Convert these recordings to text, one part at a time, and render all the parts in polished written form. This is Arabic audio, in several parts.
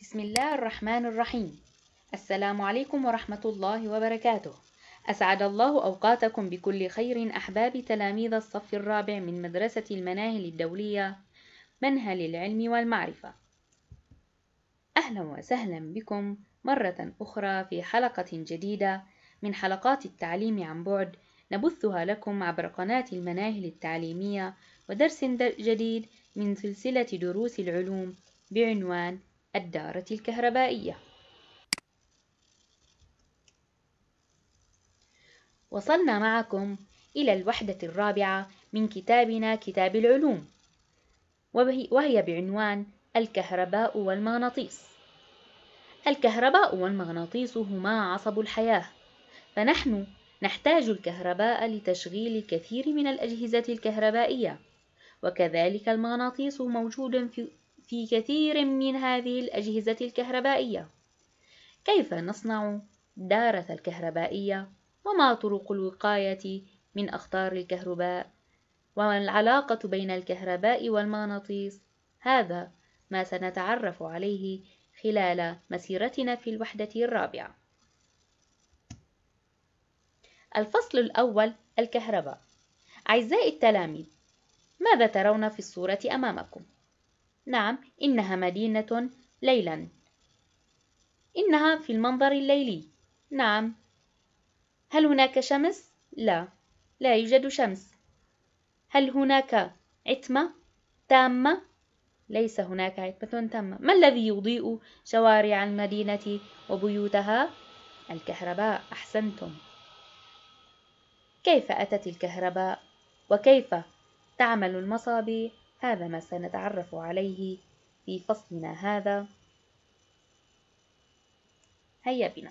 بسم الله الرحمن الرحيم. السلام عليكم ورحمة الله وبركاته. أسعد الله أوقاتكم بكل خير أحباب تلاميذ الصف الرابع من مدرسة المناهل الدولية منهل العلم والمعرفة. أهلا وسهلا بكم مرة أخرى في حلقة جديدة من حلقات التعليم عن بعد نبثها لكم عبر قناة المناهل التعليمية ودرس جديد من سلسلة دروس العلوم بعنوان الدارة الكهربائية. وصلنا معكم إلى الوحدة الرابعة من كتابنا كتاب العلوم، وهي بعنوان الكهرباء والمغناطيس. الكهرباء والمغناطيس هما عصب الحياة، فنحن نحتاج الكهرباء لتشغيل الكثير من الأجهزة الكهربائية، وكذلك المغناطيس موجود في كثير من هذه الأجهزة الكهربائية. كيف نصنع الدارة الكهربائية؟ وما طرق الوقاية من أخطار الكهرباء؟ وما العلاقة بين الكهرباء والمغناطيس؟ هذا ما سنتعرف عليه خلال مسيرتنا في الوحدة الرابعة. الفصل الأول: الكهرباء. أعزائي التلاميذ، ماذا ترون في الصورة أمامكم؟ نعم، إنها مدينة ليلاً. إنها في المنظر الليلي. نعم. هل هناك شمس؟ لا، لا يوجد شمس. هل هناك عتمة تامة؟ ليس هناك عتمة تامة. ما الذي يضيء شوارع المدينة وبيوتها؟ الكهرباء. أحسنتم. كيف أتت الكهرباء؟ وكيف تعمل المصابيح؟ هذا ما سنتعرف عليه في فصلنا هذا. هيا بنا.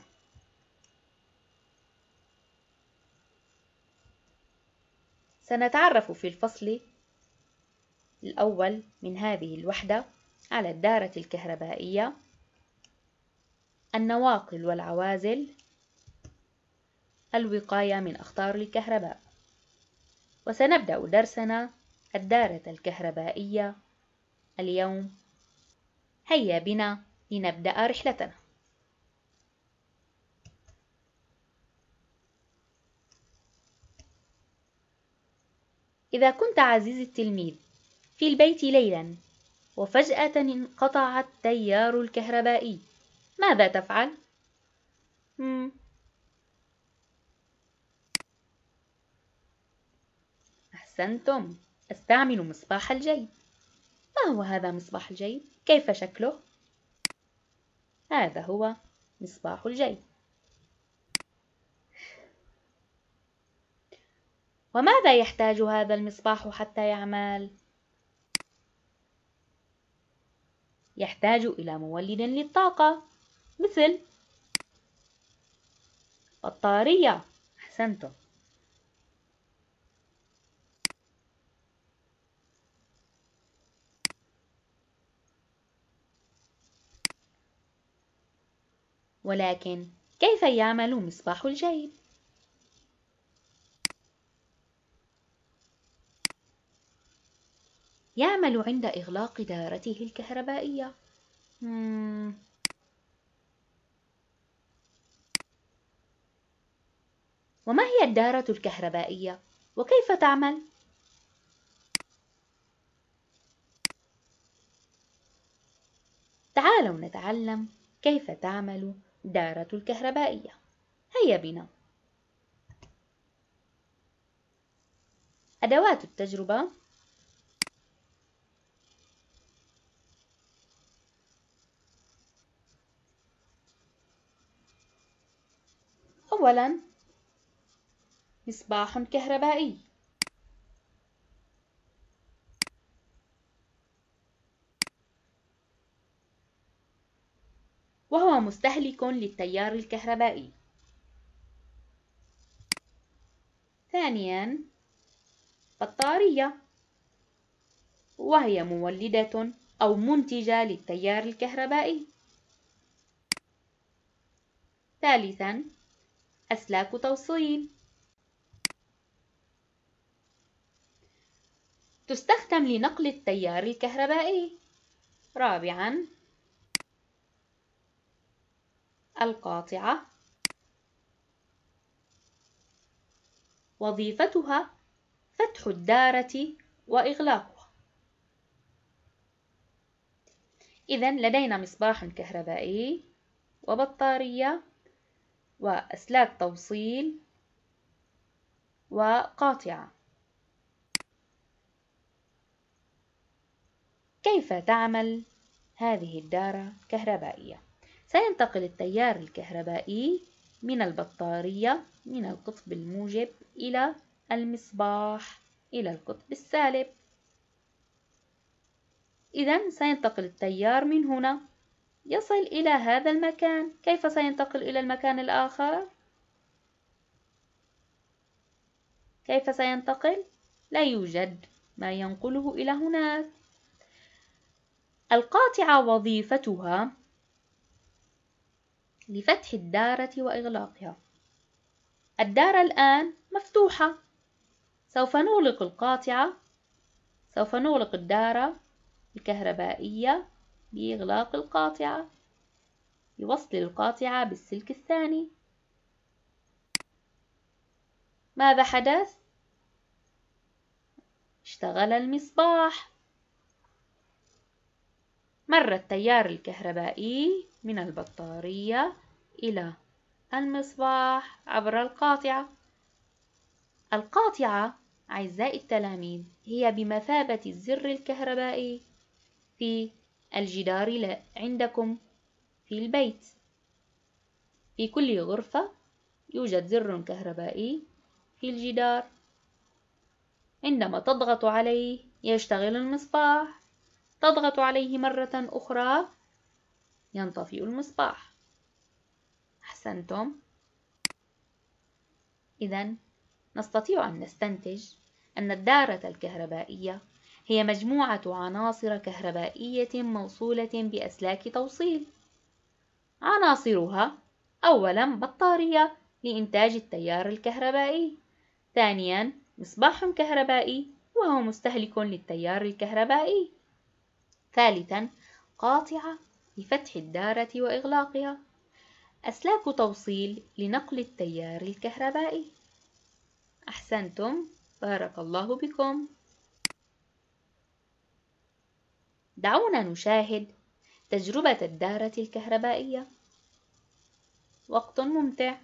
سنتعرف في الفصل الأول من هذه الوحدة على الدارة الكهربائية، النواقل والعوازل، الوقاية من أخطار الكهرباء. وسنبدأ درسنا الدارة الكهربائية اليوم. هيا بنا لنبدأ رحلتنا. إذا كنت عزيزي التلميذ في البيت ليلا وفجأة انقطع التيار الكهربائي، ماذا تفعل؟ أحسنتم، أستعمل مصباح الجيب. ما هو هذا مصباح الجيب؟ كيف شكله؟ هذا هو مصباح الجيب. وماذا يحتاج هذا المصباح حتى يعمل؟ يحتاج إلى مولد للطاقة، مثل بطارية. أحسنتم. ولكن كيف يعمل مصباح الجيب؟ يعمل عند إغلاق دارته الكهربائية. وما هي الدارة الكهربائية؟ وكيف تعمل؟ تعالوا نتعلم كيف تعمل الدارة الكهربائية. هيا بنا. أدوات التجربة: أولاً مصباح كهربائي، وهو مستهلك للتيار الكهربائي. ثانياً بطارية، وهي مولدة أو منتجة للتيار الكهربائي. ثالثاً أسلاك توصيل، تستخدم لنقل التيار الكهربائي. رابعاً القاطعة وظيفتها فتح الدارة وإغلاقها. إذن لدينا مصباح كهربائي وبطارية وأسلاك توصيل وقاطعة. كيف تعمل هذه الدارة الكهربائية؟ سينتقل التيار الكهربائي من البطارية من القطب الموجب إلى المصباح إلى القطب السالب. إذن سينتقل التيار من هنا يصل إلى هذا المكان. كيف سينتقل إلى المكان الآخر؟ كيف سينتقل؟ لا يوجد ما ينقله إلى هناك. القاطعة وظيفتها لفتح الدارة وإغلاقها. الدارة الآن مفتوحة، سوف نغلق القاطعة، سوف نغلق الدارة الكهربائية بإغلاق القاطعة بوصل القاطعة بالسلك الثاني. ماذا حدث؟ اشتغل المصباح. مر التيار الكهربائي من البطارية إلى المصباح عبر القاطعة. القاطعة أعزائي التلاميذ هي بمثابة الزر الكهربائي في الجدار عندكم في البيت. في كل غرفة يوجد زر كهربائي في الجدار، عندما تضغط عليه يشتغل المصباح، تضغط عليه مرة أخرى ينطفئ المصباح. أحسنتم. إذن نستطيع أن نستنتج أن الدارة الكهربائية هي مجموعة عناصر كهربائية موصولة بأسلاك توصيل. عناصرها: أولاً بطارية لإنتاج التيار الكهربائي، ثانياً مصباح كهربائي وهو مستهلك للتيار الكهربائي، ثالثاً قاطعة لفتح الدارة وإغلاقها، أسلاك توصيل لنقل التيار الكهربائي. أحسنتم، بارك الله بكم. دعونا نشاهد تجربة الدارة الكهربائية. وقت ممتع.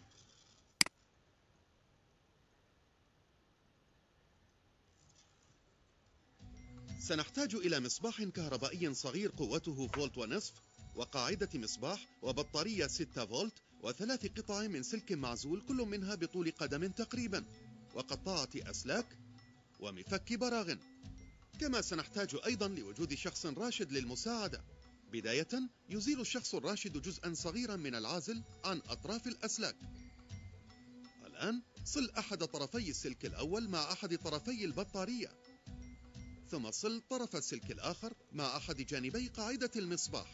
سنحتاج إلى مصباح كهربائي صغير قوته فولت ونصف، وقاعدة مصباح، وبطارية 6 فولت، وثلاث قطع من سلك معزول كل منها بطول قدم تقريبا، وقطاعة أسلاك، ومفك براغ. كما سنحتاج أيضا لوجود شخص راشد للمساعدة. بداية يزيل الشخص الراشد جزءا صغيرا من العازل عن أطراف الأسلاك. الآن صل أحد طرفي السلك الأول مع أحد طرفي البطارية، ثم صل طرف السلك الآخر مع أحد جانبي قاعدة المصباح.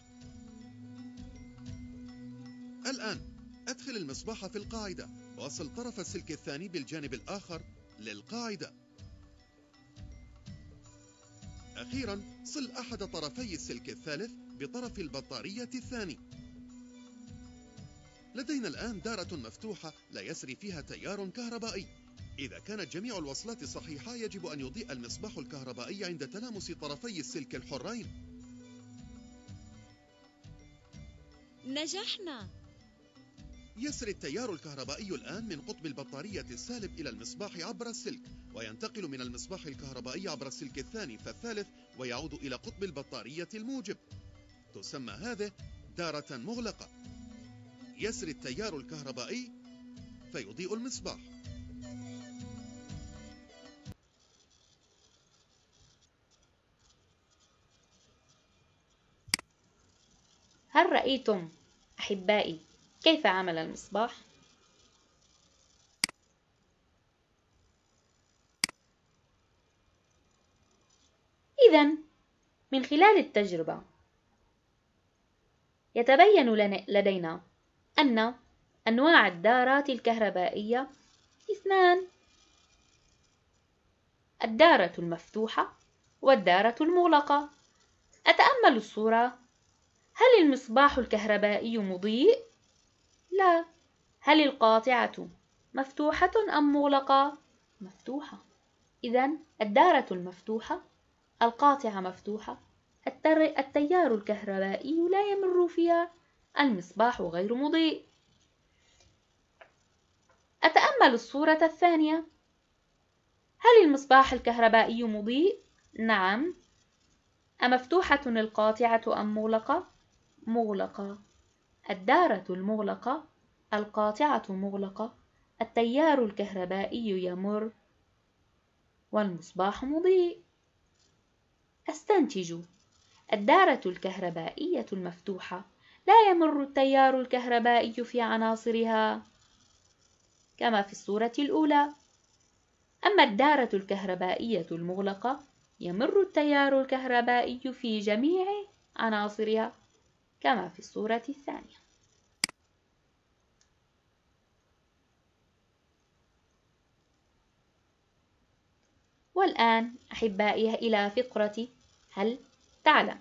الآن أدخل المصباح في القاعدة وصل طرف السلك الثاني بالجانب الآخر للقاعدة. أخيرا صل أحد طرفي السلك الثالث بطرف البطارية الثاني. لدينا الآن دارة مفتوحة لا يسري فيها تيار كهربائي. إذا كانت جميع الوصلات صحيحة يجب أن يضيء المصباح الكهربائي عند تلامس طرفي السلك الحرين. نجحنا! يسري التيار الكهربائي الآن من قطب البطارية السالب إلى المصباح عبر السلك، وينتقل من المصباح الكهربائي عبر السلك الثاني فالثالث ويعود إلى قطب البطارية الموجب. تسمى هذه دارة مغلقة. يسري التيار الكهربائي فيضيء المصباح. هل رأيتم أحبائي كيف عمل المصباح؟ إذن من خلال التجربة يتبين لدينا أن أنواع الدارات الكهربائية 2: الدارة المفتوحة والدارة المغلقة. أتأمل الصورة. هل المصباح الكهربائي مضيء؟ لا. هل القاطعة مفتوحة أم مغلقة؟ مفتوحة. إذن الدارة المفتوحة، القاطعة مفتوحة، التيار الكهربائي لا يمر فيها، المصباح غير مضيء. أتأمل الصورة الثانية. هل المصباح الكهربائي مضيء؟ نعم. أمفتوحة القاطعة أم مغلقة؟ مغلقة. الدارة المغلقة، القاطعة مغلقة، التيار الكهربائي يمر، والمصباح مضيء. أستنتج: الدارة الكهربائية المفتوحة لا يمر التيار الكهربائي في عناصرها كما في الصورة الأولى. أما الدارة الكهربائية المغلقة يمر التيار الكهربائي في جميع عناصرها كما في الصورة الثانية. والآن أحبائي إلى فقرة هل تعلم.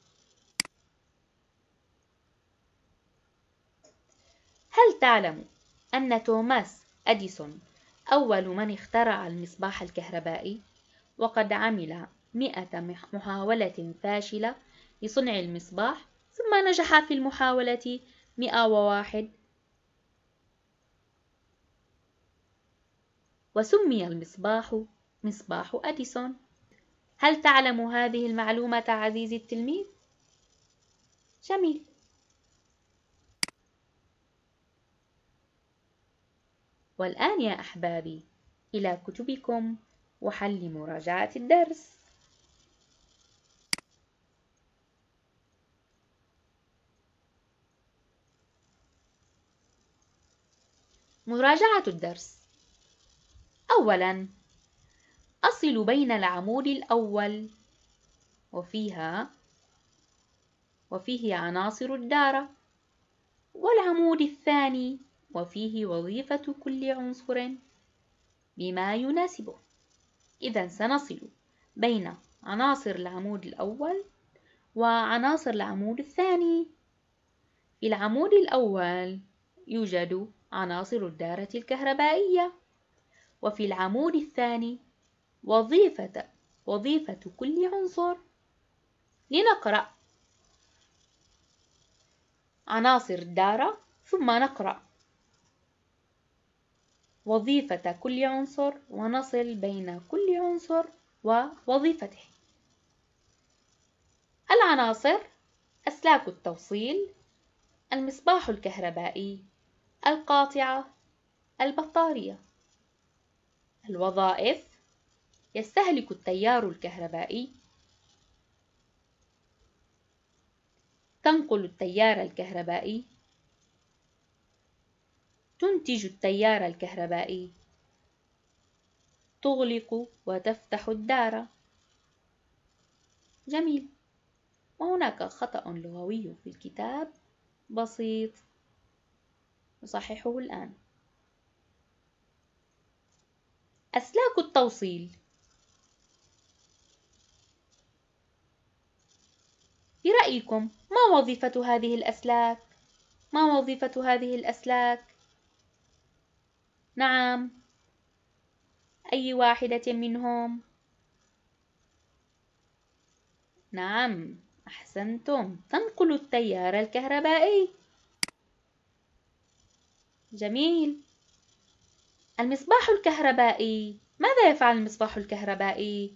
هل تعلم أن توماس أديسون أول من اخترع المصباح الكهربائي، وقد عمل 100 محاولة فاشلة لصنع المصباح، ثم نجح في المحاولة 101 وسمي المصباح مصباح أديسون. هل تعلم هذه المعلومة عزيزي التلميذ؟ جميل. والآن يا أحبابي إلى كتبكم وحل مراجعة الدرس. مراجعة الدرس. أولاً، أصل بين العمود الأول وفيه عناصر الدارة، والعمود الثاني وفيه وظيفة كل عنصر بما يناسبه. إذن سنصل بين عناصر العمود الأول وعناصر العمود الثاني. في العمود الأول يوجد عناصر الدارة الكهربائية، وفي العمود الثاني وظيفة كل عنصر. لنقرأ عناصر الدارة ثم نقرأ وظيفة كل عنصر ونصل بين كل عنصر ووظيفته. العناصر: أسلاك التوصيل، المصباح الكهربائي، القاطعة، البطارية. الوظائف: يستهلك التيار الكهربائي، تنقل التيار الكهربائي، تنتج التيار الكهربائي، تغلق وتفتح الدارة. جميل. وهناك خطأ لغوي في الكتاب بسيط نصححه الآن. أسلاك التوصيل. برأيكم ما وظيفة هذه الأسلاك؟ ما وظيفة هذه الأسلاك؟ نعم، أي واحدة منهم؟ نعم، أحسنتم، تنقل التيار الكهربائي. جميل. المصباح الكهربائي، ماذا يفعل المصباح الكهربائي؟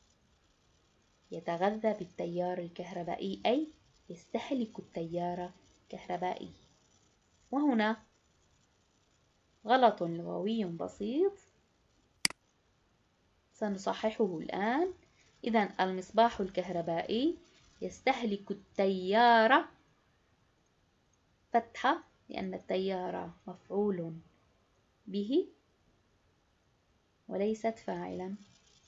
يتغذى بالتيار الكهربائي، أي يستهلك التيار الكهربائي. وهنا غلط لغوي بسيط سنصححه الآن. إذن المصباح الكهربائي يستهلك التيار فتحة، لأن التيار مفعول به وليست فاعلا.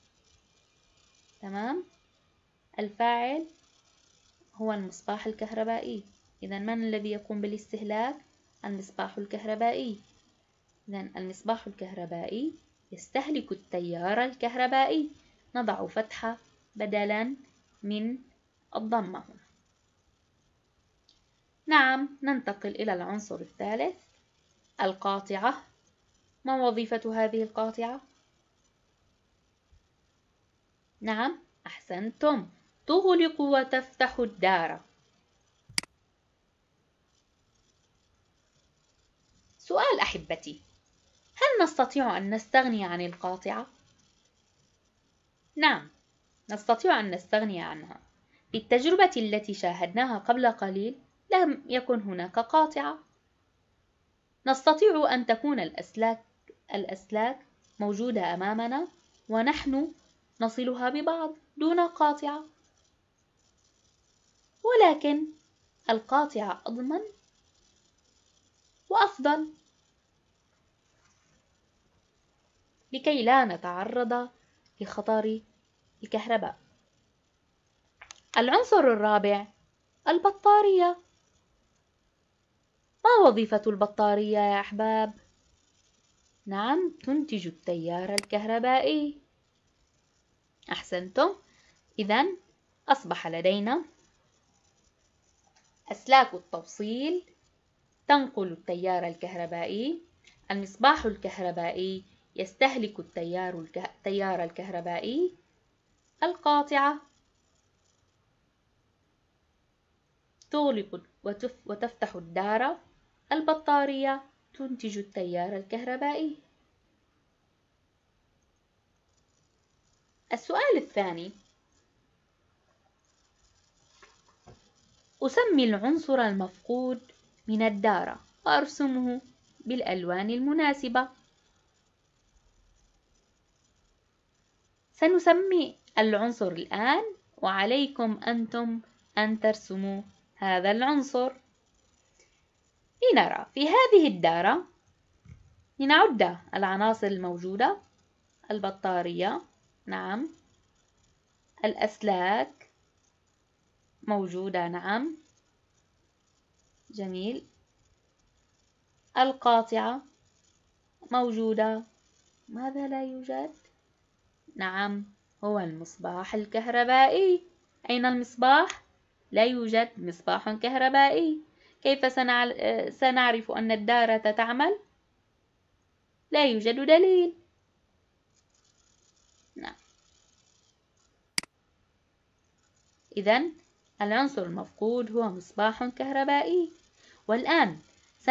تمام؟ الفاعل هو المصباح الكهربائي. إذن من الذي يقوم بالاستهلاك؟ المصباح الكهربائي. إذن المصباح الكهربائي يستهلك التيار الكهربائي. نضع فتحة بدلا من الضمة هنا. نعم، ننتقل إلى العنصر الثالث. القاطعة. ما وظيفة هذه القاطعة؟ نعم، أحسنتم، تغلق وتفتح الدار. سؤال أحبتي، هل نستطيع أن نستغني عن القاطعة؟ نعم، نستطيع أن نستغني عنها. في التجربة التي شاهدناها قبل قليل لم يكن هناك قاطعة. نستطيع أن تكون الأسلاك موجودة أمامنا ونحن نصلها ببعض دون قاطعة، ولكن القاطعة أضمن وأفضل لكي لا نتعرض لخطر الكهرباء. العنصر الرابع البطارية. ما وظيفة البطارية يا أحباب؟ نعم، تنتج التيار الكهربائي. أحسنتم، إذن أصبح لدينا أسلاك التوصيل تنقل التيار الكهربائي، المصباح الكهربائي يستهلك التيار الكهربائي، القاطعة تغلق وتفتح الدار، البطارية تنتج التيار الكهربائي. السؤال الثاني، أسمي العنصر المفقود من الدارة وأرسمه بالألوان المناسبة. سنسمي العنصر الآن وعليكم أنتم أن ترسموا هذا العنصر. لنرى في هذه الدارة، لنعد العناصر الموجودة: البطارية، نعم، الأسلاك موجودة، نعم، جميل، القاطعة موجودة، ماذا لا يوجد؟ نعم، هو المصباح الكهربائي. أين المصباح؟ لا يوجد مصباح كهربائي. كيف سنعرف أن الدارة تعمل؟ لا يوجد دليل. نعم. إذن العنصر المفقود هو مصباح كهربائي. والآن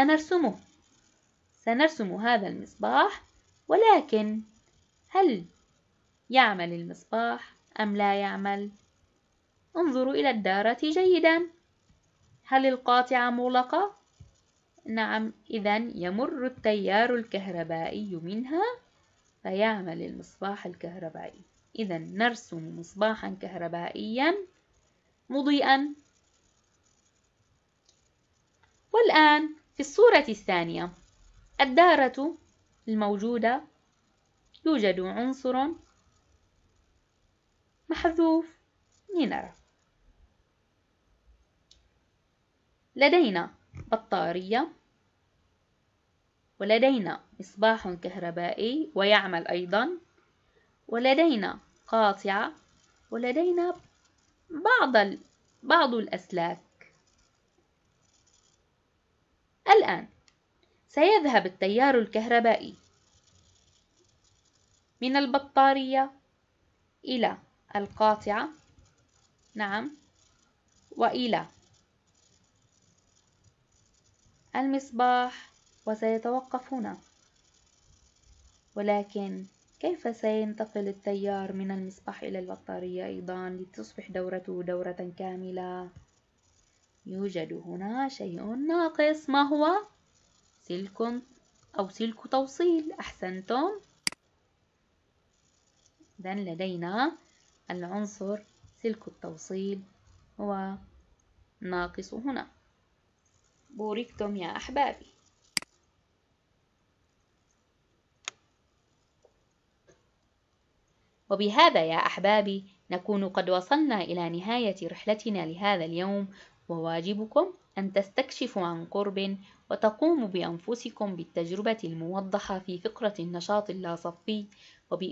سنرسم هذا المصباح، ولكن هل يعمل المصباح أم لا يعمل؟ انظروا إلى الدارة جيدا. هل القاطعة مغلقة؟ نعم، إذن يمر التيار الكهربائي منها فيعمل المصباح الكهربائي. إذن نرسم مصباحا كهربائيا مضيئا. والآن في الصورة الثانية، الدارة الموجودة يوجد عنصر محذوف. لنرى، لدينا بطارية، ولدينا مصباح كهربائي ويعمل أيضا، ولدينا قاطعة، ولدينا بعض الأسلاك. الآن سيذهب التيار الكهربائي من البطارية إلى القاطعة، نعم، وإلى المصباح وسيتوقف هنا. ولكن كيف سينتقل التيار من المصباح إلى البطارية أيضا لتصبح دورته دورة كاملة؟ يوجد هنا شيء ناقص. ما هو؟ سلك توصيل. أحسنتم. إذن لدينا العنصر سلك التوصيل هو ناقص هنا. بوركتم يا أحبابي. وبهذا يا أحبابي نكون قد وصلنا إلى نهاية رحلتنا لهذا اليوم، وواجبكم أن تستكشفوا عن قرب وتقوموا بأنفسكم بالتجربة الموضحة في فقرة النشاط اللاصفي،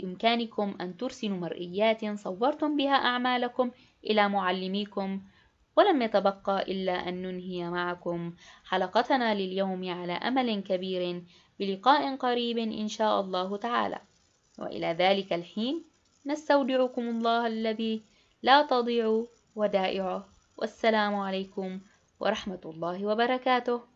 وبإمكانكم أن ترسلوا مرئيات صورتم بها أعمالكم إلى معلميكم ولم يتبقى إلا أن ننهي معكم حلقتنا لليوم على أمل كبير بلقاء قريب إن شاء الله تعالى، وإلى ذلك الحين نستودعكم الله الذي لا تضيع ودائعه، والسلام عليكم ورحمة الله وبركاته.